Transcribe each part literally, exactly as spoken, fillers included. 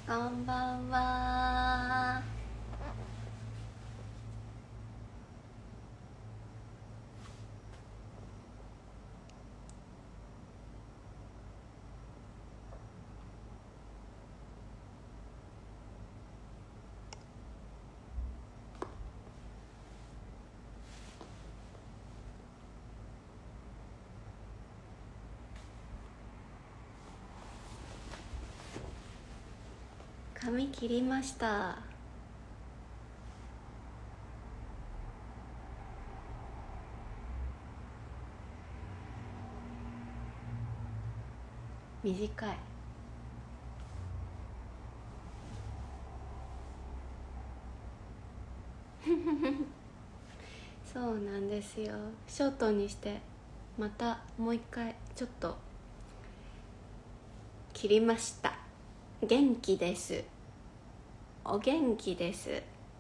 こんばんは。髪切りました。短い。そうなんですよ。ショートにしてまたもう一回ちょっと切りました。元気です。お元気です。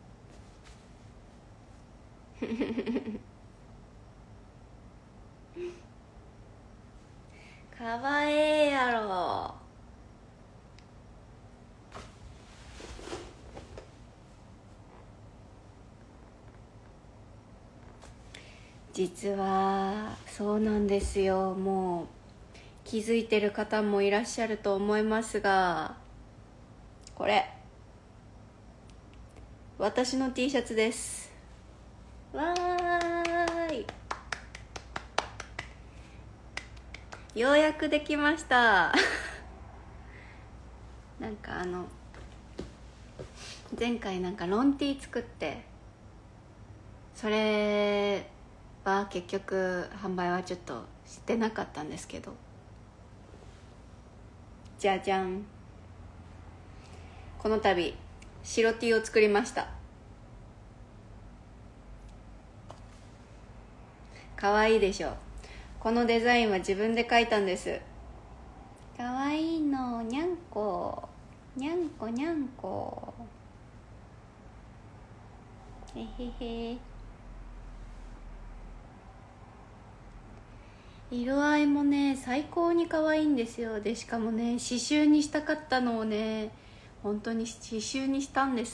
かわええやろ。実はそうなんですよ。もう気づいてる方もいらっしゃると思いますが、これ私の T シャツです。わーい、ようやくできましたなんかあの前回なんかロン T 作って、それは結局販売はちょっとしてなかったんですけど、じゃじゃん、この度白 T を作りました。かわいいでしょ。このデザインは自分で描いたんです。かわいいの。にゃんこにゃんこにゃんこ、えへへ。色合いもね最高に可愛いんですよ。でしかもね刺繍にしたかったのをね本当に刺繍にしたんです。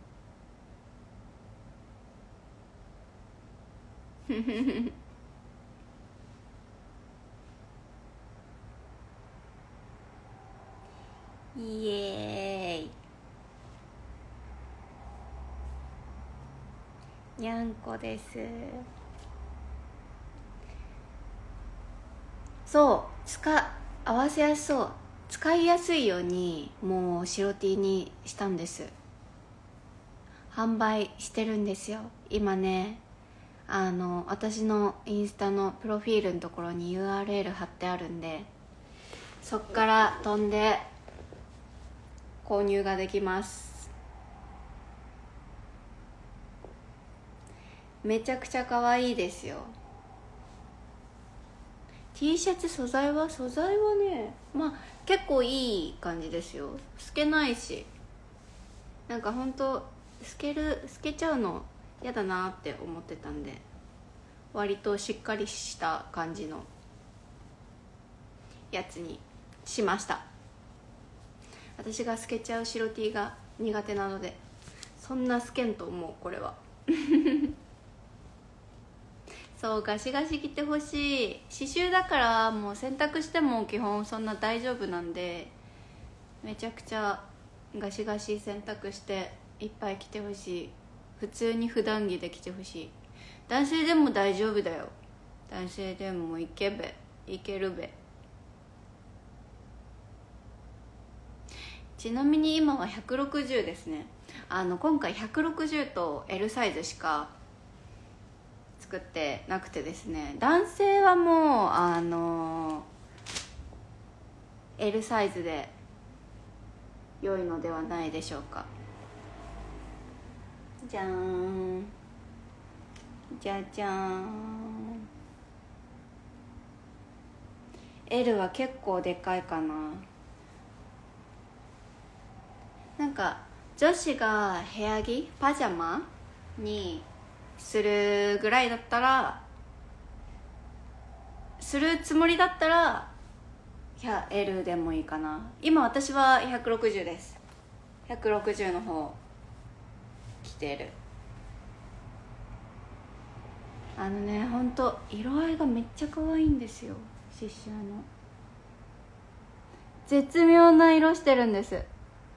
イエーイ。にゃんこです。そう使合わせやすそう、使いやすいようにもう白 T にしたんです。販売してるんですよ今ね。あの私のインスタのプロフィールのところに ユーアールエル 貼ってあるんで、そっから飛んで購入ができます。めちゃくちゃ可愛いですよ。 T シャツ素材は素材はねまあ結構いい感じですよ。透けないし、なんかほんと透ける透けちゃうの嫌だなって思ってたんで、割としっかりした感じのやつにしました。私が透けちゃう白 T が苦手なので、そんな透けんと思うこれは。そうガシガシ着てほしい。刺繍だからもう洗濯しても基本そんな大丈夫なんで、めちゃくちゃガシガシ洗濯していっぱい着てほしい。普通に普段着で着てほしい。男性でも大丈夫だよ。男性でもいけべいけるべ。ちなみに今はひゃくろくじゅうですね。あの今回ひゃくろくじゅうと エル サイズしか作ってなくてですね、男性はもうあの エル サイズで良いのではないでしょうか。じゃーん、じゃじゃーん。 エル は結構でかいかな。なんか女子が部屋着パジャマにするぐらいだったら、するつもりだったら エル でもいいかな。今私はひゃくろくじゅうです。 ひゃくろくじゅうの方着てる。あのね、ほんと色合いがめっちゃ可愛いんですよ。刺繍の絶妙な色してるんです。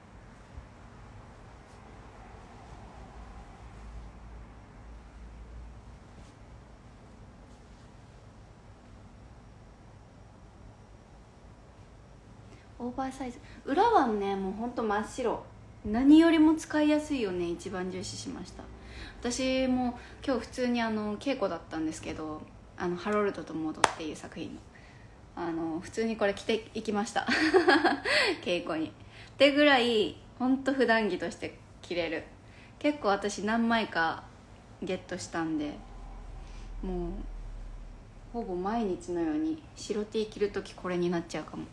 オーバーサイズ。裏はねもうほんと真っ白。何よりも使いやすいよね、一番重視しました。私も今日普通にあの稽古だったんですけど、あのハロルドとモードっていう作品のあの普通にこれ着ていきました稽古に。ってぐらいほんと普段着として着れる。結構私何枚かゲットしたんで、もうほぼ毎日のように白 T 着るときこれになっちゃうかも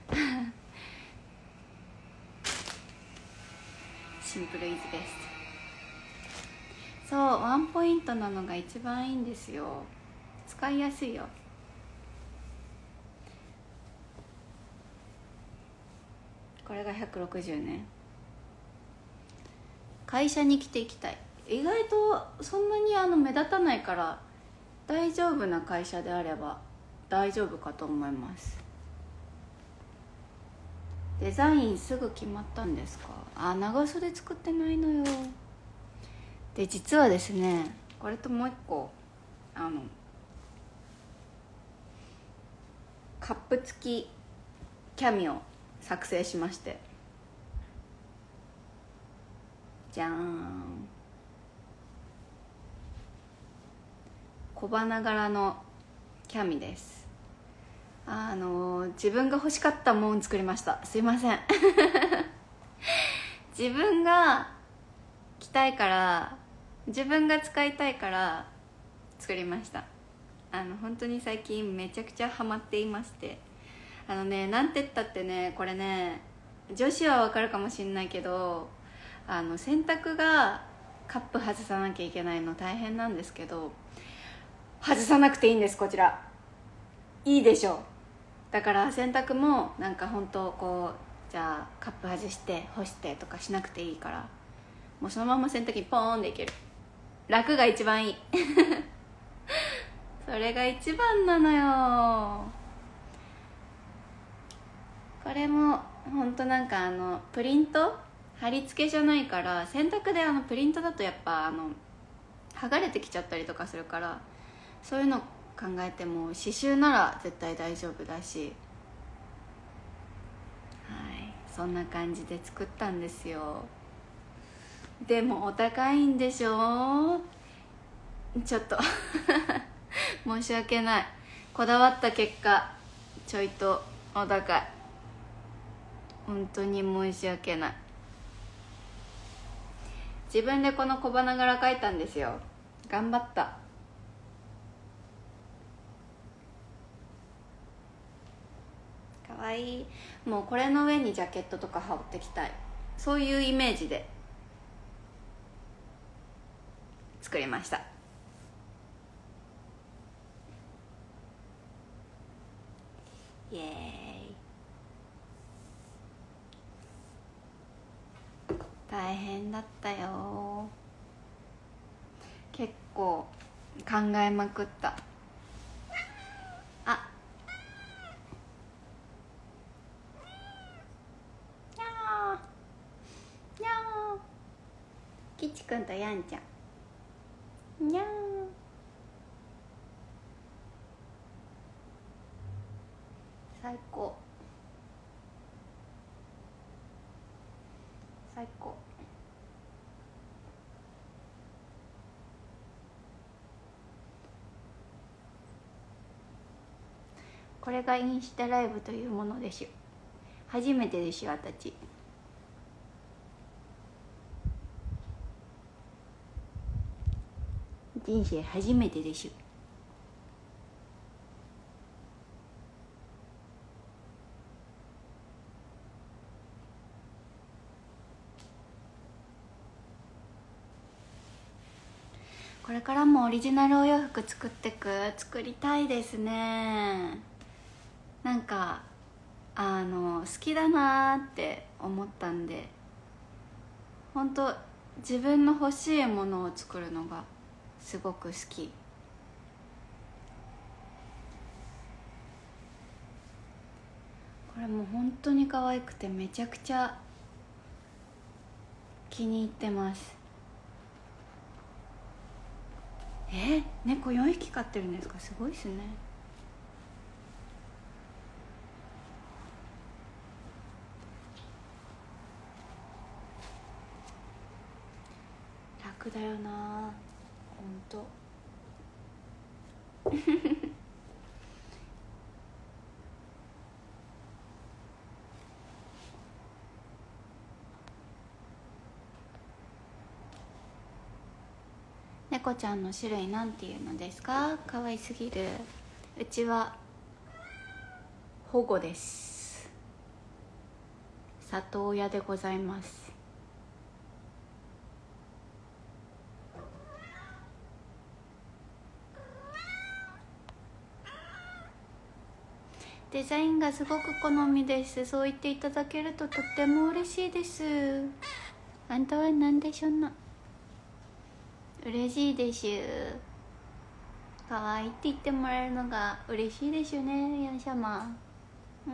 シンプルイズベスト。そう、ワンポイントなのが一番いいんですよ。使いやすいよ。これがひゃくろくじゅうね。会社に着ていきたい。意外とそんなにあの目立たないから大丈夫な会社であれば大丈夫かと思います。デザインすぐ決まったんですか？あ、長袖作ってないのよ。で実はですね、これともう一個あのカップ付きキャミを作成しまして、じゃーん、小花柄のキャミです。あの自分が欲しかったもん作りました。すいません自分が着たいから、自分が使いたいから作りました。あの本当に最近めちゃくちゃハマっていまして、あのね、なんて言ったってね、これね女子はわかるかもしんないけど、あの洗濯がカップ外さなきゃいけないの大変なんですけど、外さなくていいんです。こちらいいでしょう。だから洗濯もなんか本当こう、じゃあカップ外して干してとかしなくていいから、もうそのまま洗濯機ポーンでいける。楽が一番いいそれが一番なのよ。これも本当なんかあのプリント貼り付けじゃないから、洗濯であのプリントだとやっぱあの剥がれてきちゃったりとかするから、そういうの考えても刺繍なら絶対大丈夫だし、はい、そんな感じで作ったんですよ。でもお高いんでしょ。ちょっと申し訳ない。こだわった結果ちょいとお高い。本当に申し訳ない。自分でこの小花柄描いたんですよ。頑張った。かわいい。もうこれの上にジャケットとか羽織ってきたい。そういうイメージで作りました。イエーイ。大変だったよ。結構考えまくった。あ、にゃーにゃー、きちくんとやんちゃん、にゃー。最高最高。これがインスタライブというものでしゅ。初めてでしゅ、私。人生初めてでしゅ。これからもオリジナルお洋服作ってく作りたいですね。なんかあの好きだなーって思ったんで本当自分の欲しいものを作るのがすごく好き。これもう本当に可愛くてめちゃくちゃ気に入ってます。え、猫よんひき飼ってるんですか？すごいですね。楽だよなほんと猫ちゃんの種類なんていうのですか？可愛すぎる。うちは保護です。里親でございます。デザインがすごく好みです。そう言っていただけるととっても嬉しいです。あんたは何でしょうな。嬉しいでしゅ。可愛いって言ってもらえるのが嬉しいでしゅね、ヤンシャマ。うん。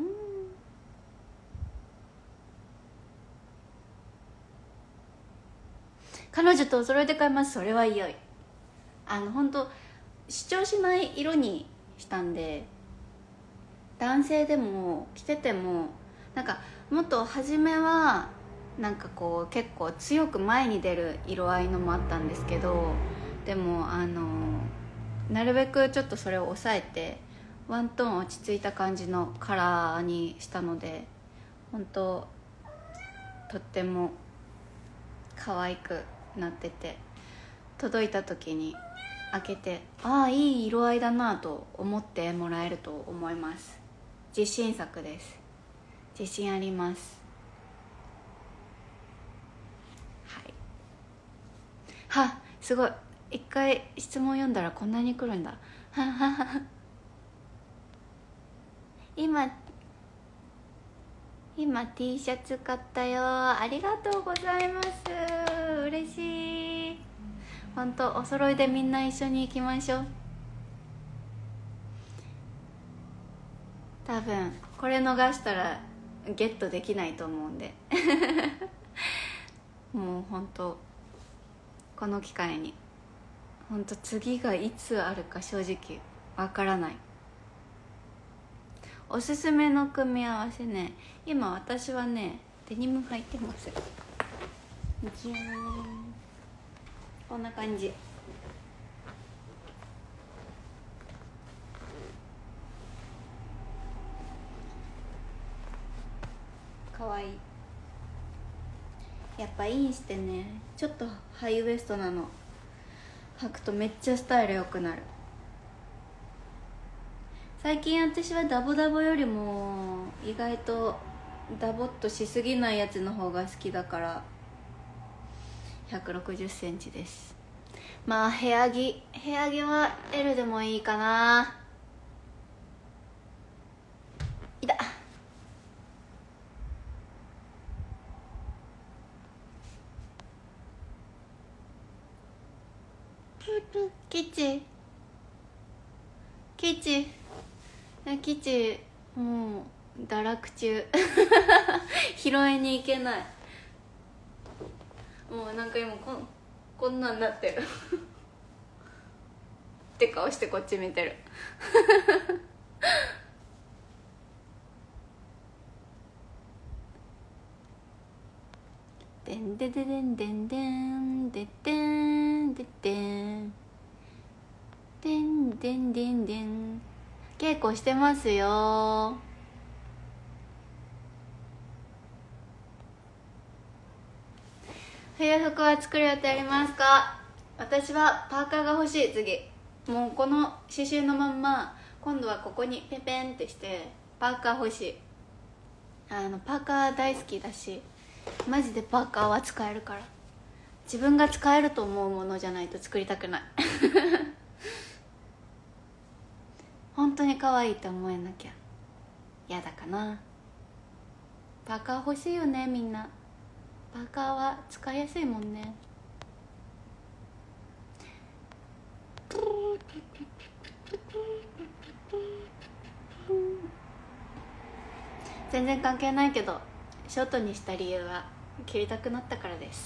彼女とお揃いで買います。それは良い。あの本当主張しない色にしたんで、男性でも着ててもなんかもっと初めはなんかこう結構強く前に出る色合いのもあったんですけど、でもあのなるべくちょっとそれを抑えてワントーン落ち着いた感じのカラーにしたので、本当とっても可愛くなってて、届いた時に開けてああいい色合いだなと思ってもらえると思います。自信作です。自信あります。はい。はすごい、一回質問読んだらこんなに来るんだ。ははは。今今 T シャツ買ったよ。ありがとうございます。嬉しい。本当お揃いでみんな一緒に行きましょう。多分これ逃したらゲットできないと思うんでもう本当この機会に、本当次がいつあるか正直わからない。おすすめの組み合わせね、今私はねデニム履いてます。じゃーん、こんな感じ。かわいい。やっぱインしてね、ちょっとハイウエストなの履くとめっちゃスタイル良くなる。最近私はダボダボよりも意外とダボっとしすぎないやつの方が好きだからひゃくろくじゅっセンチです。まあ部屋着部屋着は エル でもいいかな。いた。キッチキッチキッチもう堕落中拾いに行けない。もうなんか今こんこんなんなってるって顔してこっち見てるでんでででんでんでんででんででんでんでんでんでん。稽古してますよ。冬服は作る予定ありますか？私はパーカーが欲しい。次もうこの刺繍のまんま今度はここにペペンってしてパーカー欲しい。あのパーカー大好きだし、マジでパーカーは使えるから。自分が使えると思うものじゃないと作りたくない本当に可愛いと思えなきゃ嫌だかな。パーカー欲しいよねみんな。 パーカーは使いやすいもんね。全然関係ないけどショートにした理由は着りたくなったからです。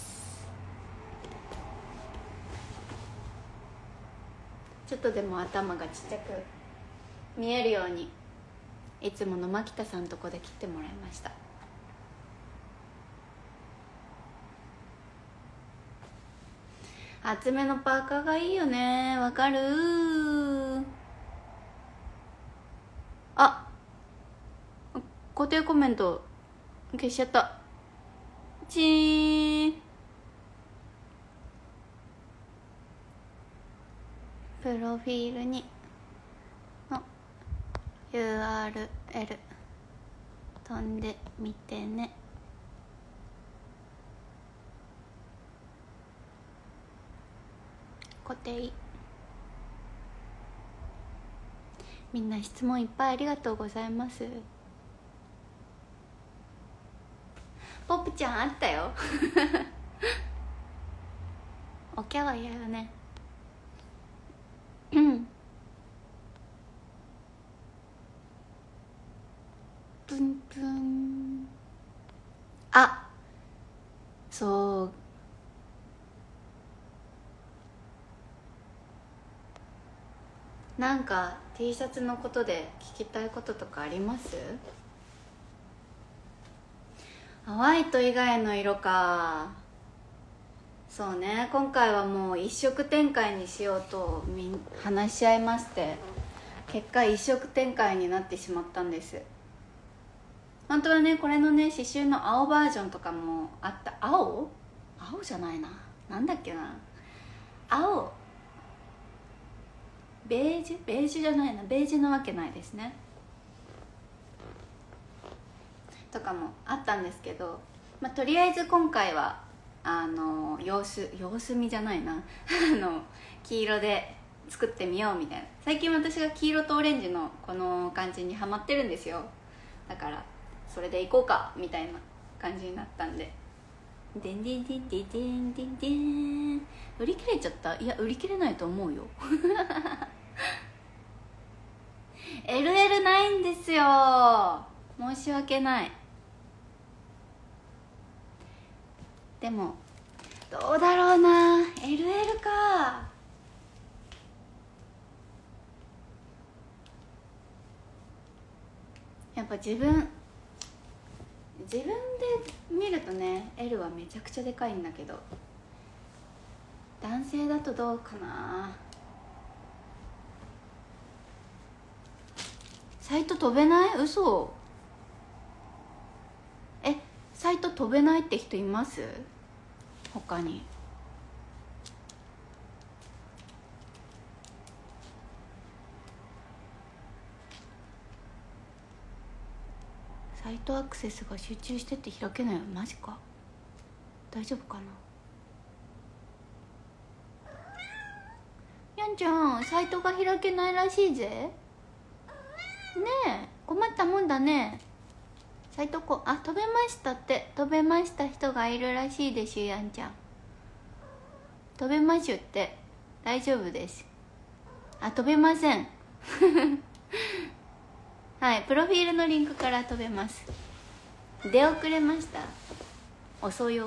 ちょっとでも頭がちっちゃく見えるようにいつもの牧田さんとこで切ってもらいました。厚めのパーカーがいいよね。わかるー。あ、固定コメント消しちゃった。チーン。プロフィールにの ユーアールエル 飛んでみてね。固定。みんな質問いっぱいありがとうございます。ポップちゃんあったよおきゃは嫌よね。うんプンプン。あ、そうなんか T シャツのことで聞きたいこととかあります？ホワイト以外の色か。そうね、今回はもう一色展開にしようとみん話し合いまして、結果一色展開になってしまったんです。本当はね、これのね刺繍の青バージョンとかもあった。青青じゃないな、なんだっけな、青ベージュベージュじゃないな、ベージュなわけないですねとかもあったんですけど、まあ、とりあえず今回はあの様子様子見じゃないなあの黄色で作ってみようみたいな。最近私が黄色とオレンジのこの感じにハマってるんですよ。だからそれでいこうかみたいな感じになったんで、でんでんでんでんでんでんでん。売り切れちゃった？いや売り切れないと思うよエルエル ないんですよ、申し訳ない。でもどうだろうな、 エルエル か。やっぱ自分自分で見るとね エル はめちゃくちゃでかいんだけど、男性だとどうかな。サイト飛べない？嘘。え、サイト飛べないって人います？他に。サイトアクセスが集中してって開けないよ。マジか、大丈夫かな。やんちゃん、サイトが開けないらしいぜ。ねえ、困ったもんだね。サイトこあ飛べましたって。飛べました人がいるらしいですよ。やんちゃん飛べましゅって。大丈夫です。あ、飛べませんはい、プロフィールのリンクから飛べます。出遅れました。遅よ。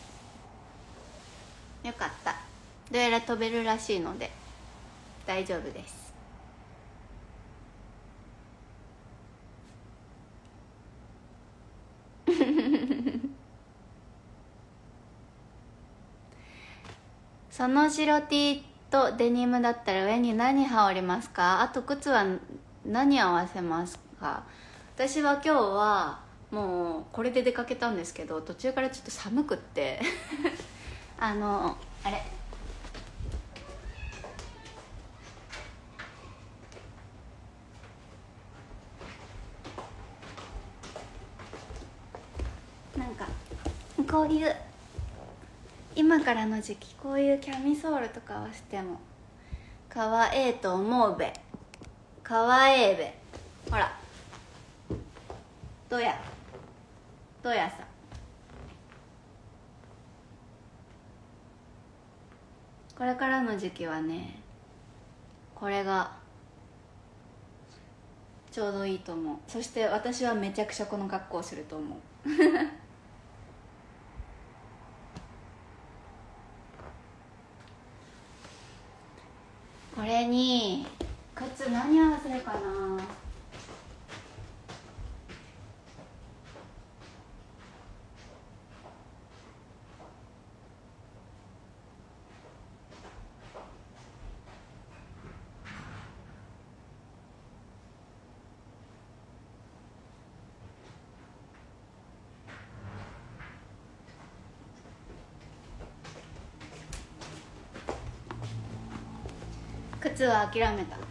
よかった、どうやら飛べるらしいので大丈夫ですその白 T とデニムだったら上に何羽織りますか？あと靴は何合わせますか？私は今日はもうこれで出かけたんですけど、途中からちょっと寒くってあのあれなんかこういう今からの時期こういうキャミソールとか合わせてもかわええと思うべ。かわええべ。ほらどうやどうやさこれからの時期はねこれがちょうどいいと思う。そして私はめちゃくちゃこの格好をすると思うこれに靴何合わせるかな。靴は諦めた。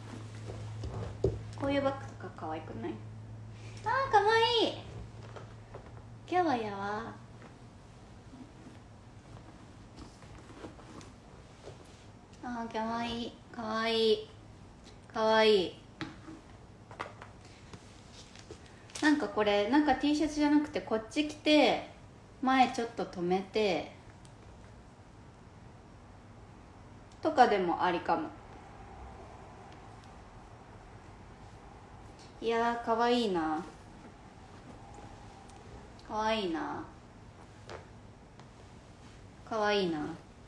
こういうバッグとか可愛くない？あーかわいい。今日はやわ。あーかわいいかわいいかわいい。なんかこれなんか T シャツじゃなくてこっち着て前ちょっと止めてとかでもありかも。いやーかわいいな、かわいいな、かわいいな。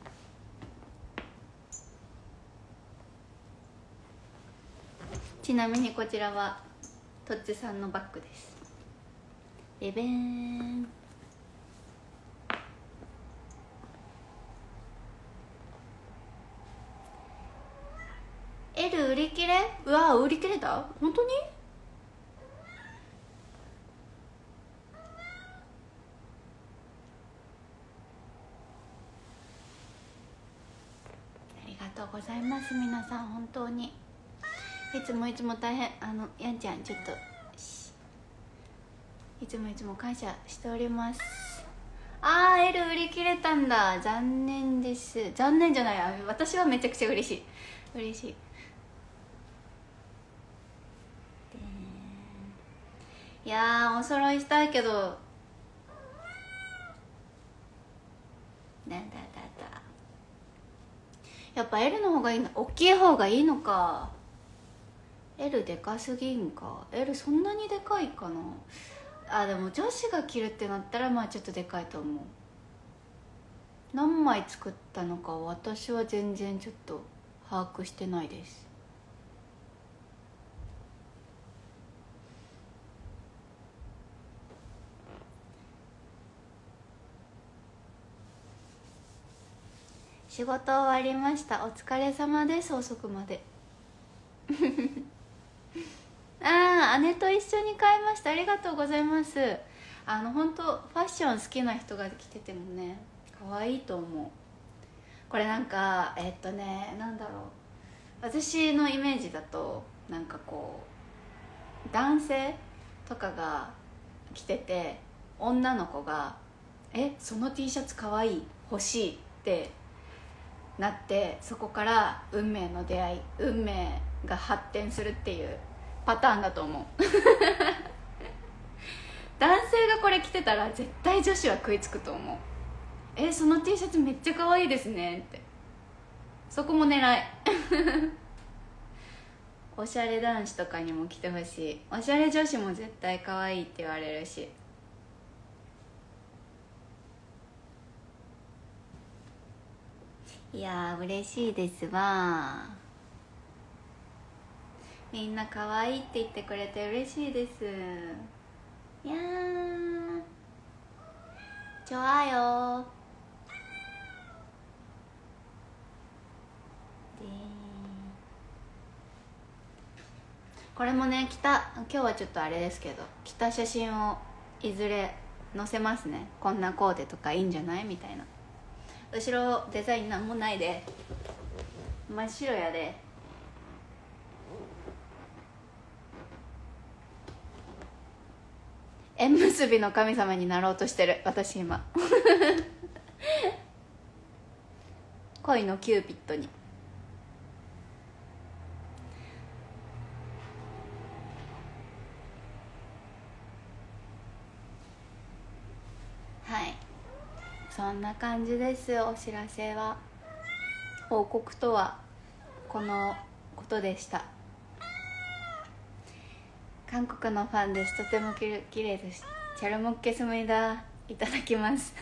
ちなみにこちらはとっちさんのバッグです。ベベーン。L 売り切れ？うわ売り切れた？本当に？ありがとうございます皆さん、本当にいつもいつも大変。あのやんちゃんちょっといつもいつも感謝しております。あー L 売り切れたんだ、残念です。残念じゃない、私はめちゃくちゃ嬉しい嬉しい。いやーお揃いしたいけど、なんだだだやっぱ L の方がいいの？大きい方がいいのか。 L でかすぎんか。 L そんなにでかいかな。あでも女子が着るってなったらまあちょっとでかいと思う。何枚作ったのか私は全然ちょっと把握してないです。仕事終わりました。お疲れ様です。遅くまでああ姉と一緒に買いました。ありがとうございます。あの本当ファッション好きな人が着ててもね可愛いと思う。これなんかえっとねなんだろう、私のイメージだとなんかこう男性とかが着てて女の子が「えその T シャツかわいい欲しい」ってなって、そこから運命の出会い、運命が発展するっていうパターンだと思う男性がこれ着てたら絶対女子は食いつくと思う。えその T シャツめっちゃ可愛いですねって、そこも狙いおしゃれ男子とかにも着てほしい。おしゃれ女子も絶対可愛いって言われるし。いやー嬉しいですわ。みんな可愛いって言ってくれて嬉しいです。いやーちょあよでこれもね着た、今日はちょっとあれですけど着た写真をいずれ載せますね。こんなコーデとかいいんじゃないみたいな。後ろデザインなんもないで真っ白やで。縁結びの神様になろうとしてる私今恋のキューピッドに。はいそんな感じです。お知らせは報告とはこのことでした。韓国のファンです。とてもきれきれいです。チャルモッケスムイダいただきます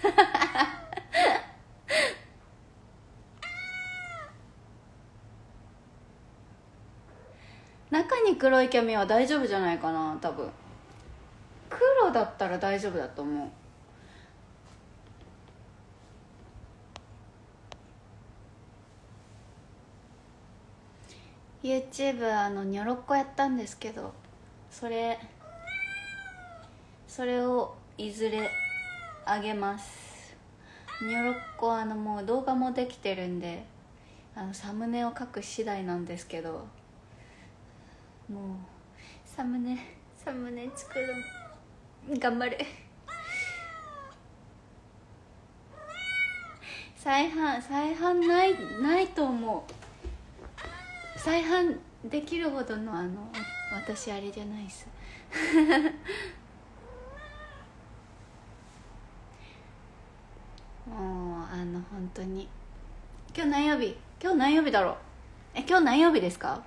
中に黒いキャミは大丈夫じゃないかな。多分黒だったら大丈夫だと思う。YouTube あのニョロッコやったんですけど、それそれをいずれあげます。ニョロッコあのもう動画もできてるんで、あのサムネを書く次第なんですけど、もうサムネサムネ作る頑張る。再販再販ないないと思う。再販できるほどのあの私あれじゃないっすもうあの本当に今日何曜日今日何曜日だろう。え今日何曜日ですか。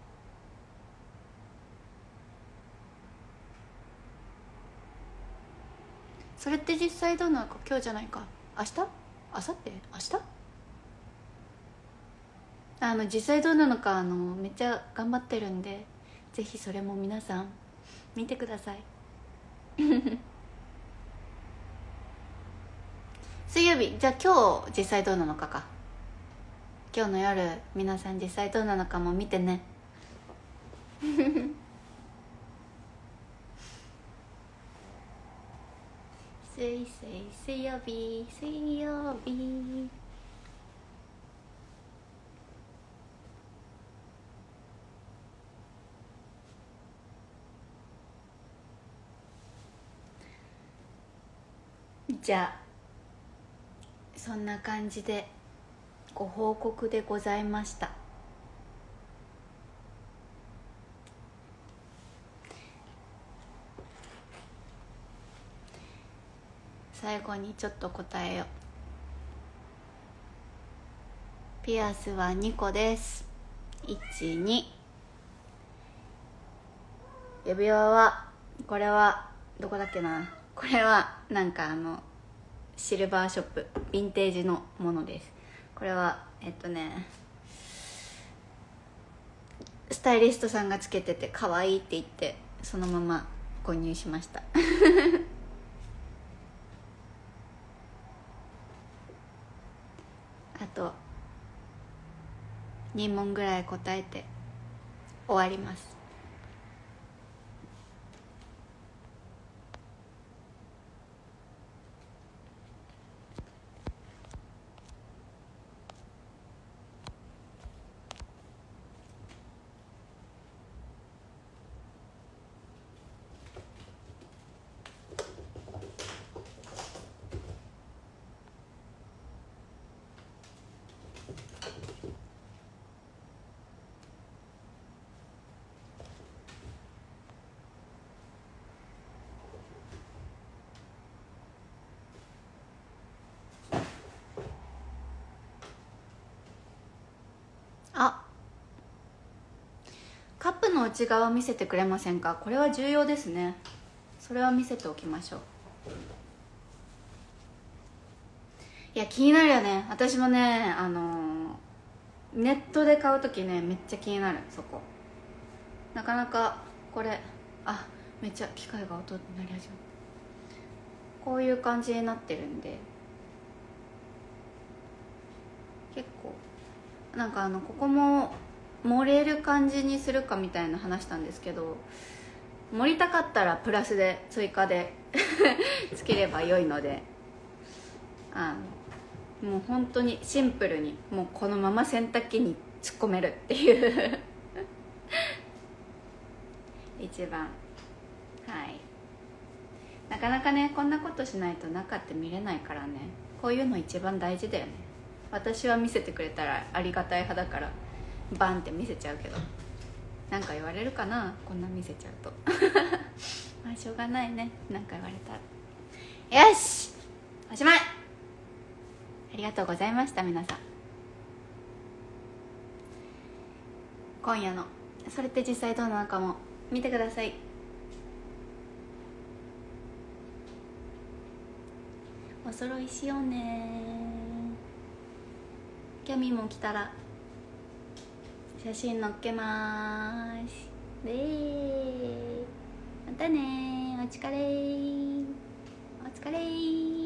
それって実際どうなのか。今日じゃないか、明日、明後日、明日、あの実際どうなのかあのめっちゃ頑張ってるんで、ぜひそれも皆さん見てください水曜日じゃあ今日実際どうなのかか。今日の夜皆さん実際どうなのかも見てね水水水曜日水曜日じゃあそんな感じでご報告でございました。最後にちょっと答えよう。ピアスはにこです。いち、に。指輪はこれはどこだっけな。これはなんかあのシルバーショップヴィンテージのものです。これはえっとねスタイリストさんがつけてて可愛いって言ってそのまま購入しましたあとに問ぐらい答えて終わります。あ、カップの内側見せてくれませんか。これは重要ですね。それは見せておきましょう。いや気になるよね。私もねあのー、ネットで買う時ねめっちゃ気になる。そこなかなかこれあめっちゃ機械が音になり始めた。こういう感じになってるんで結構なんかあのここも盛れる感じにするかみたいな話したんですけど、盛りたかったらプラスで追加でつければ良いので、あのもう本当にシンプルにもうこのまま洗濯機に突っ込めるっていう一番はいなかなかねこんなことしないと中って見れないからね。こういうの一番大事だよね。私は見せてくれたらありがたい派だからバンって見せちゃうけど、なんか言われるかなこんな見せちゃうとまあしょうがないね。なんか言われたらよしおしまい。ありがとうございました皆さん。 今夜の。それって実際どうなのかも見てください。お揃いしようね。キャミも来たら写真載っけまーす。でーまたねー。お疲れーお疲れー。